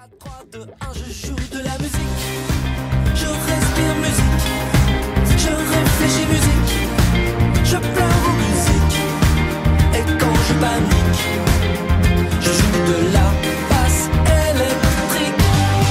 3, 2, 1, je joue de la musique. Je respire musique. Je réfléchis musique. Je pleure en musique. Et quand je panique, je joue de la basse électrique.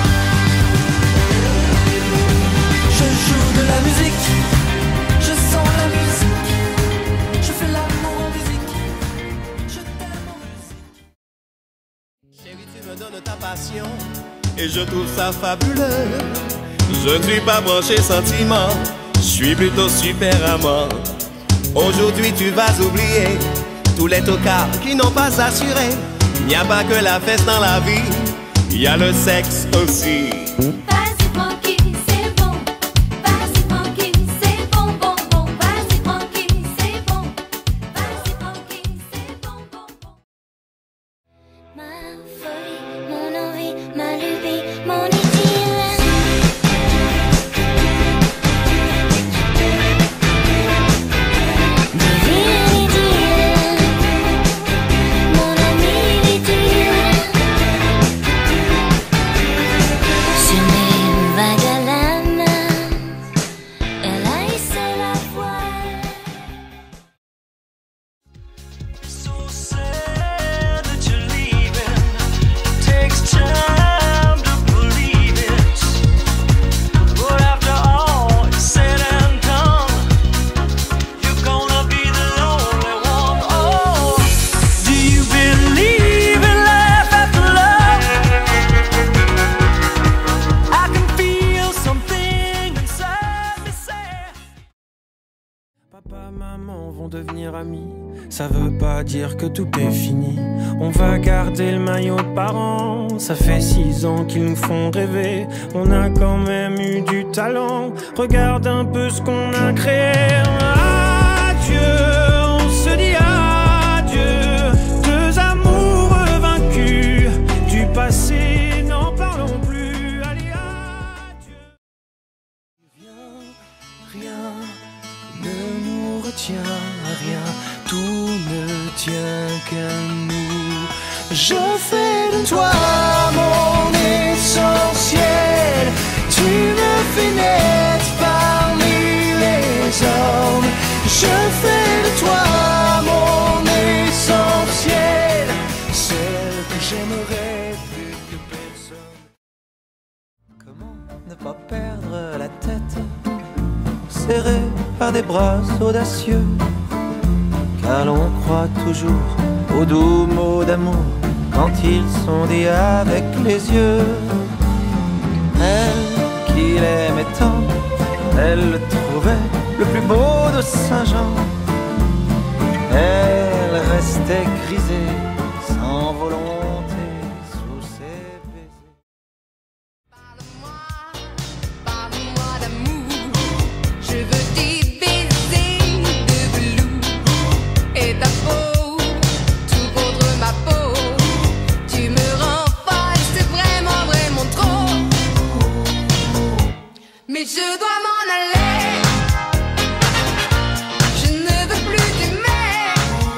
Je joue de la musique. Je sens la musique. Je fais l'amour en musique. Je t'aime en musique. Chérie, tu me donnes ta passion et je trouve ça fabuleux. Je ne suis pas branché sentiment, je suis plutôt super amant. Aujourd'hui tu vas oublier tous les tocards qui n'ont pas assuré. Il n'y a pas que la fête dans la vie, il y a le sexe aussi. Vas-y tranquille, c'est bon. Vas-y tranquille, c'est bon, bon, bon. Vas-y tranquille, c'est bon. Vas-y tranquille, c'est bon, bon, bon. Ma folie, mon envie, ma lubie, mon idylle. Mon ami l'idylle. Je mets une vague à la main. Elle a hissé la voile. So sad that you're leaving. Takes time to believe it. But after all is said and done, you're gonna be the lonely one. Oh, do you believe in life after love? I can feel something inside me say. Papa, maman vont devenir amis. Ça veut pas dire que tout est fini. On va garder le maillot de parents. Ça fait 6 ans qu'ils nous font rêver. On a quand même eu du talent. Regarde un peu ce qu'on a créé. Adieu, on se dit adieu. Deux amoureux vaincus du passé, n'en parlons plus. Allez, adieu. Rien ne nous retient, rien, tout ne tient qu'à nous. Je fais de toi mon essentiel, tu me fais naître parmi les hommes. Je fais de toi mon essentiel, celle que j'aimerais plus que personne. Comment ne pas perdre la tête, serré par des bras audacieux, car l'on croit toujours aux doux mots d'amour quand ils sont dits avec les yeux. Elle qui l'aimait tant, elle le trouvait le plus beau de Saint-Jean. Elle restait grisée, sans volonté, sous ses baisers. Parle-moi d'amour, je veux tes baisers de velours et ta peau, tout contre ma peau. Tu me rends folle, c'est vraiment, vraiment trop. Mais je dois m'en aller, je ne veux plus t'aimer.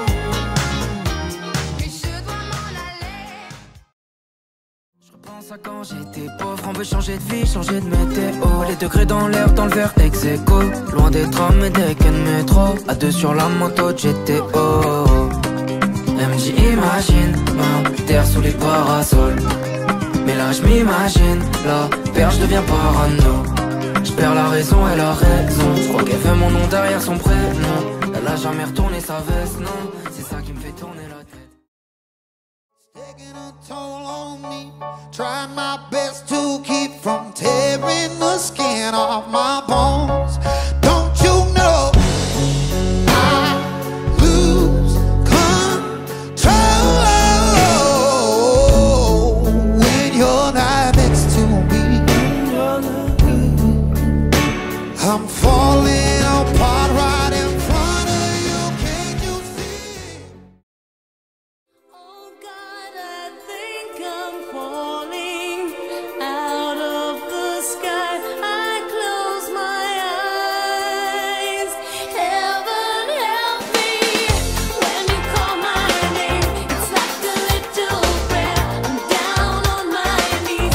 Mais je dois m'en aller. Je repense à quand j'étais pauvre, on veut changer de vie, changer de météo. Les degrés dans l'air, dans le verre ex aequo. Loin des trams et des quais de métro. À deux sur la moto de GTO. Elle me dit imagine, terre sous les parasols. Mais là je m'imagine, la perche devient parano. Je perds la raison, elle a raison. Je crois qu'elle veut mon nom derrière son prénom. Elle a jamais retourné sa veste, non. C'est ça qui me fait tourner la tête. Taking a toll on me, trying my best to keep from tearing the skin off my bones. Don't you know I lose control when you're not next to me? I'm falling apart right in front of you. Can you see? Oh God, I think I'm falling out of the sky. I close my eyes. Heaven help me when you call my name. It's like a little prayer. I'm down on my knees.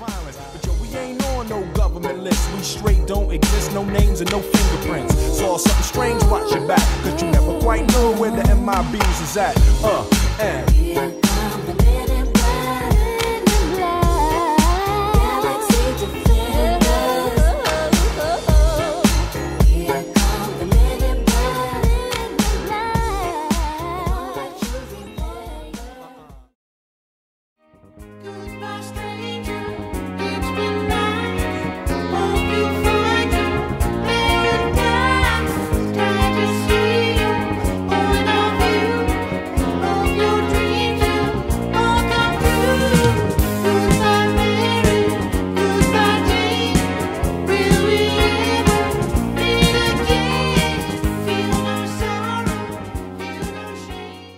violence. But yo, we ain't on no government list. We straight don't exist, no names and no fingerprints. Saw something strange, watch your back, cause you never quite know where the MIBs is at. And Goodbye, stranger. It's been nice. Hope you find your paradise. Try to see you, point of view. Hope your dreams will all come true. Goodbye, Mary. Goodbye, Jane. Will we ever meet again? Feel no sorrow, feel no shame.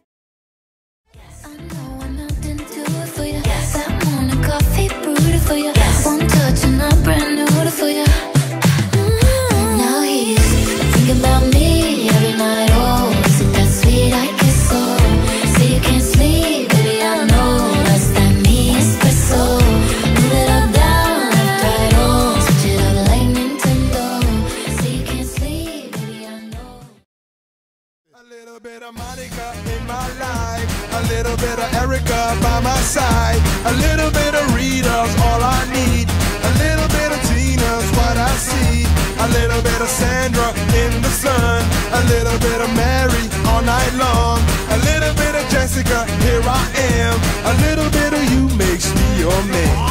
I know I'm nothing to it for you. That morning coffee brewed it for you. One touch and I'm brand new for you. Now he's thinking about me every night. Oh, is it that sweet? I guess so. Say you can't sleep, baby, I know. That's that me espresso. Move it up, down, left, right, oh. Switch it up like Nintendo. Say you can't sleep, baby, I know. A little bit of Monica in my life, a little bit of Erica by my side, a little bit of Rita's all I need, a little bit of Tina's what I see, a little bit of Sandra in the sun, a little bit of Mary all night long, a little bit of Jessica, here I am, a little bit of you makes me your man.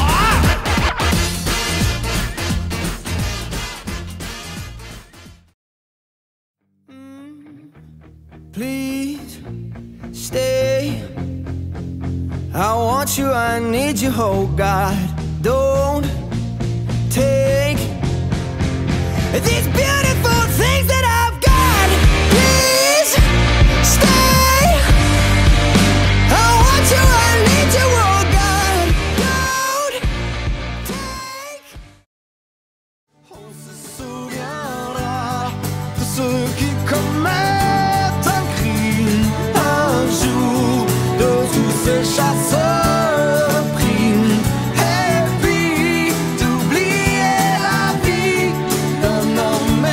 Please stay. I want you, I need you, oh God. Don't take these beautiful things that I've got. Please stay. I want you, I need you, oh God. Don't take. On se souviendra de ceux qui commettent un crime un jour, de tous ces chasseurs de primes. Et puis d'oublier la vie d'un homme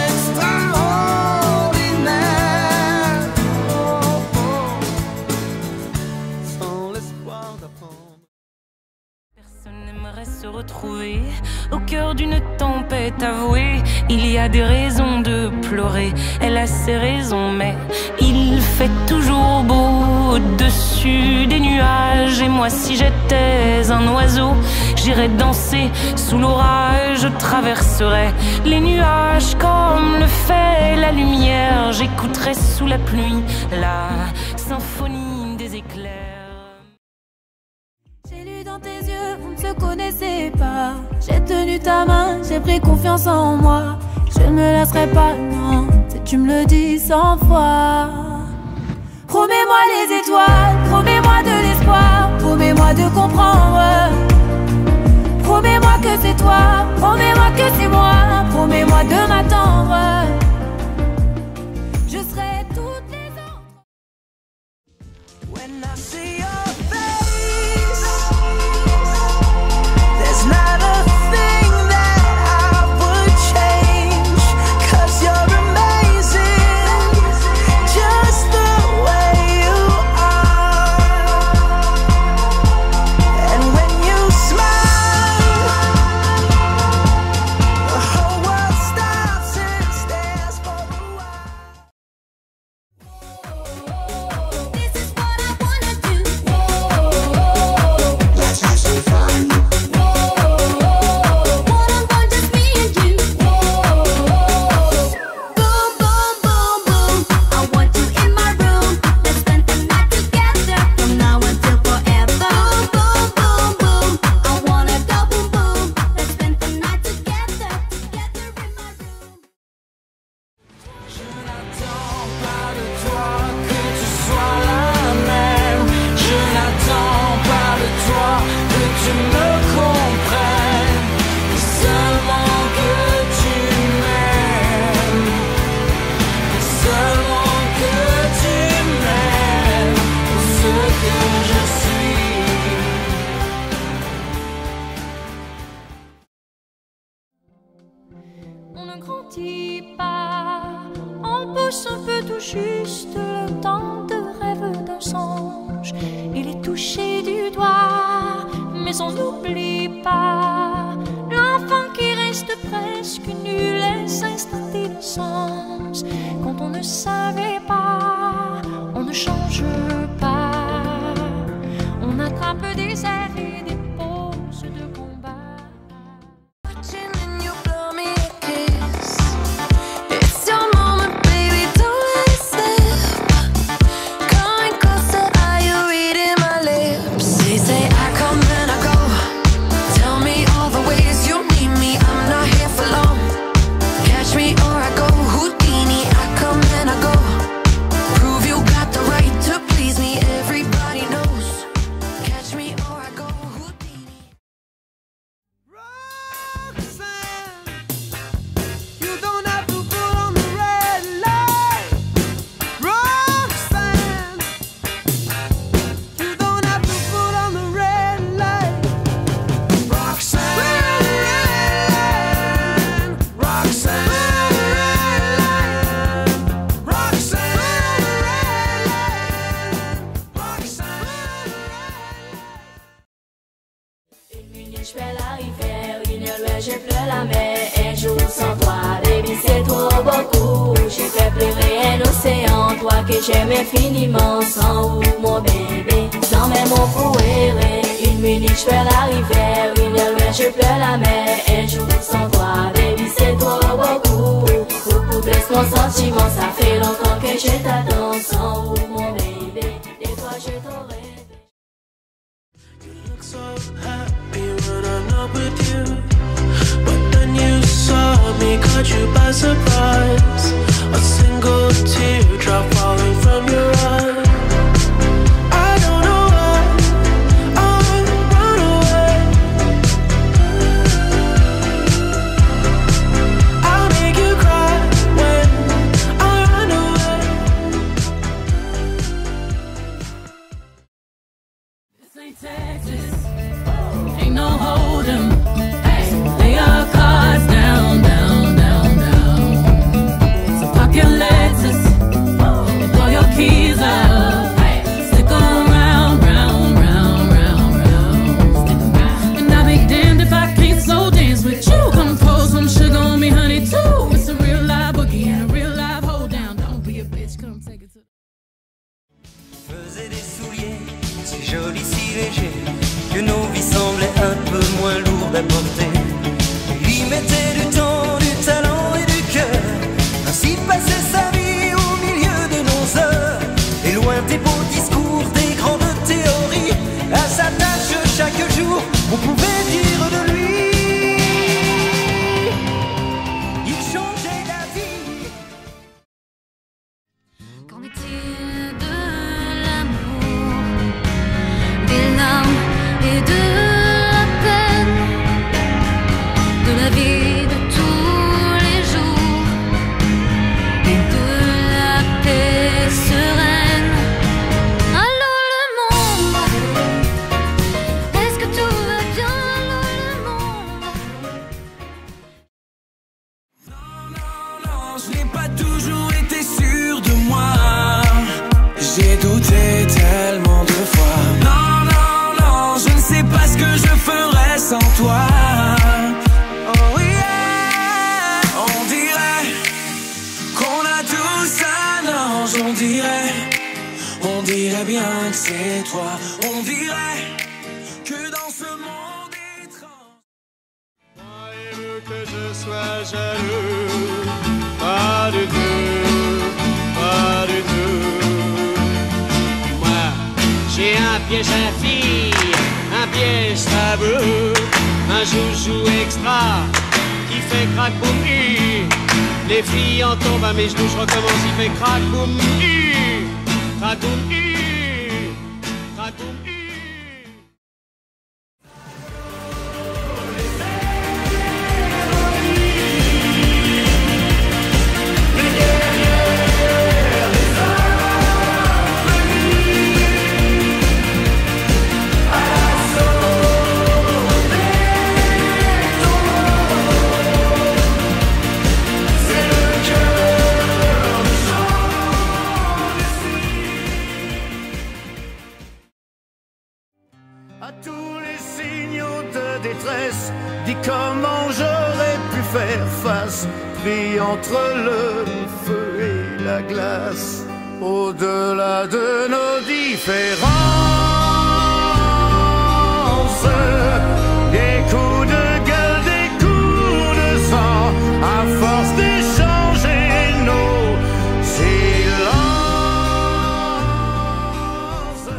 extraordinaire. Sans l'espoir d'apprendre. Personne n'aimerait se retrouver au cœur d'une tempête avouée. Il y a des raisons de pleurer, elle a ses raisons, mais il fait toujours beau au-dessus des nuages. Et moi, si j'étais un oiseau, j'irais danser sous l'orage. Je traverserais les nuages comme le fait la lumière. J'écouterais sous la pluie la symphonie des éclairs. J'ai lu dans tes yeux, on ne se connaissait pas. J'ai tenu ta main, j'ai pris confiance en moi. Je ne me laisserai pas, non, si tu me le dis 100 fois. Promets-moi les étoiles, promets-moi de l'espoir, promets-moi de comprendre. Promets-moi que c'est toi, promets-moi que c'est moi, promets-moi de m'attendre. Je serai toutes les autres. When I see your face, there's not a thing that I would change. 'Cause you're amazing, just the way you are. And when you smile, the whole world stops and stares. petit pas, on pousse un peu tout juste le temps de rêve d'un songe. Il est touché du doigt, mais on n'oublie pas l'enfant qui reste presque nu, les instants d'innocence. Quand on ne savait pas, on ne change pas. On attrape des airs et des pauses de combat. Je fais la rivière, une heure je pleure la mer. Un jour sans toi, baby, c'est trop beaucoup. J'ai fait pleurer un océan, toi que j'aime infiniment. Sans où mon bébé, sans même mon fouet. Une minute, je fais la rivière, une heure je pleure la mer. Un jour sans toi, baby, c'est trop beaucoup. Beaucoup blesse mon sentiment, ça fait longtemps que je t'attends. Sans où mon bébé, des fois je t'aurais. So happy when I'm not with you, but then you saw me, caught you by surprise. A single teardrop falling from your eye. I don't know why I run away. I'll make you cry when I run away. This ain't Texas. Ain't no hold'em. Hey, lay your cards down, down, down, down. So park your Lexus and throw your keys up. Hey, stick around, round, round, round, round. Stick around. And I'll be damned if I can't slow dance with you. Come pour some sugar on me, honey, too. It's a real live boogie and a real live hold down. Don't be a bitch, come take it to. Faisait des souliers si jolis, si légers, que nos vies semblaient un peu moins lourdes à porter. Il y mettait du temps, du talent et du cœur. Ainsi passait sa vie au milieu de nos heures. Et loin des beaux discours, des grandes théories, à sa tâche chaque jour, on pouvait dire de lui. Il changeait d'avis. Qu'en est-il de l'amour, des larmes et de la peine, de la vie de tous les jours et de la paix sereine? Allô le monde, est-ce que tout va bien? Allô le monde. Non, je n'ai pas toujours été sûr de moi. J'ai douté tellement de fois. Non, non, non, je ne sais pas ce que je ferais sans toi. Oh yeah, on dirait qu'on a tous un ange. On dirait bien que c'est toi. On dirait que dans ce monde étrange. Croyez-vous que je sois jaloux? Pas du tout, pas du tout. Moi, j'ai un piège à filles, un piège tabou, un joujou extra qui fait crack boum hi. Les filles en tombent à mes genoux, je recommence, il fait crack boum hi, crack boum hi, crack boum hi. Dis comment j'aurais pu faire face, pris entre le feu et la glace, au-delà de nos différences, des coups de gueule, des coups de sang, à force d'échanger nos silences.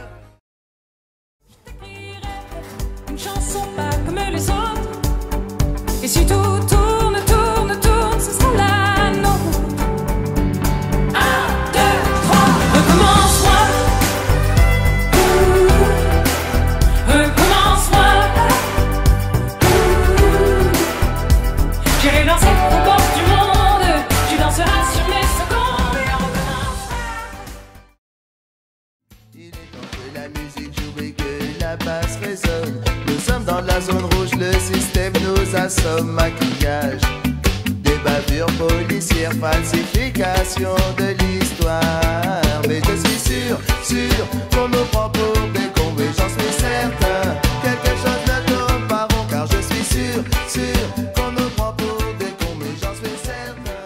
Une chanson pas comme les autres. Et si tout tourne, tourne, tourne, ce sera la nôtre. 1, 2, 3, recommence-moi. Recommence-moi. J'irai danser aux portes du monde. Tu danseras sur mes secondes et on recommencera. Il est temps que la musique joue et que la basse résonne. Nous sommes dans la zone rouge, le système nous assomme. Maquillage, des bavures policières, falsification de l'histoire. Mais je suis sûr qu'on nous prend pour des cons. Et j'en suis certain, quelque chose ne tourne pas rond. Car je suis sûr qu'on nous prend pour des cons. Mais j'en suis certain.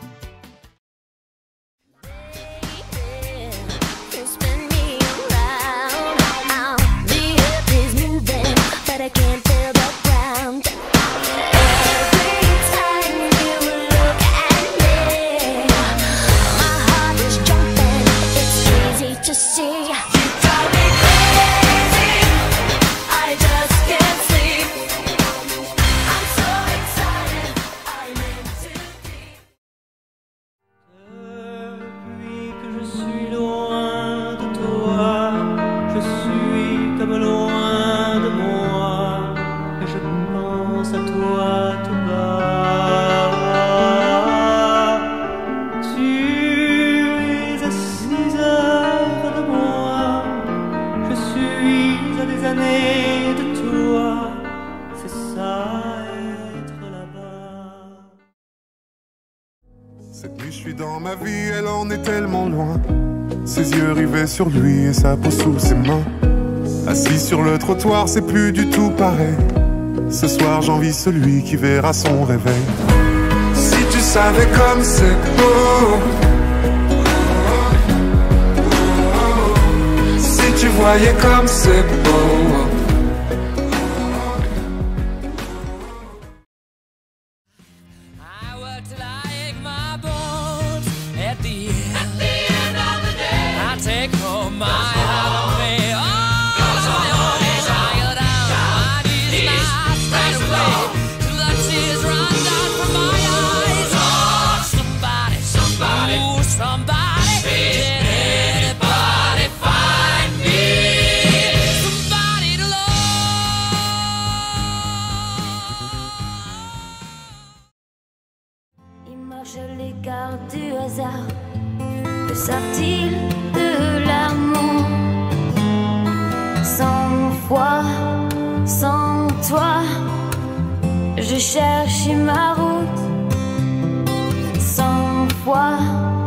You spin me around. The earth is moving, but I can't feel the ground. Every time you look at me, my heart is jumping. It's easy to see. You drive me crazy. I just can't sleep. I'm so excited. I'm in too deep. Depuis que je suis loin de toi, je suis comme loin de moi, et je pense à toi tout bas. Tu es à 6 heures de moi, je suis à des années de toi, c'est ça être là-bas. Cette nuit je suis dans ma vie, elle en est tellement loin. Ses yeux rivés sur lui et sa peau sous ses mains. Assis sur le trottoir, c'est plus du tout pareil. Ce soir j'envie celui qui verra son réveil. Si tu savais comme c'est beau, si tu voyais comme c'est beau. I work till I ache my bones. At the end of the day, I take home my heart of me. Oh, tired out, my knees not straight away. Till the tears run down from my eyes. Oh, somebody, ooh, somebody, can anybody find me? Somebody to love. Ils marchent l'écart du hasard. Que savent-ils de l'amour? Sans foi, sans toi, je cherche ma route. Sans foi,